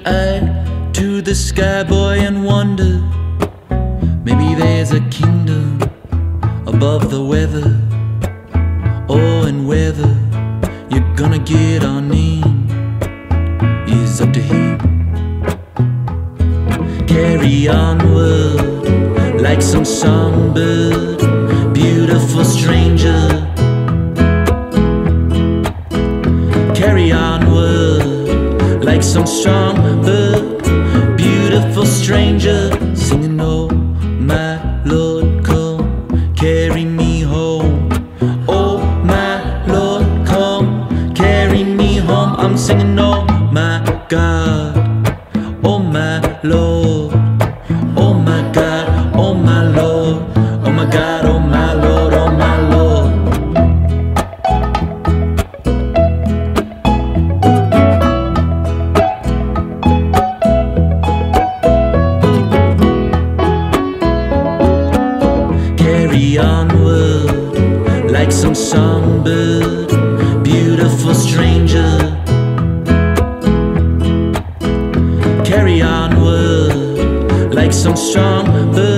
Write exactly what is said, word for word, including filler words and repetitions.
eye to the sky, boy, and wonder, maybe there's a kingdom above the weather. Oh, and whether you're gonna get our name is up to him. Carry onward like some songbird, beautiful stranger. Carry onward like some strong bird, beautiful stranger, singing, oh my Lord, come carry me home. Oh my Lord, come carry me home. I'm singing, oh my God, oh my Lord, oh my God, oh my Lord, oh my God, oh my Lord, oh my Lord. Carry onward like some songbird, beautiful stranger. Carry onward like some strong bird,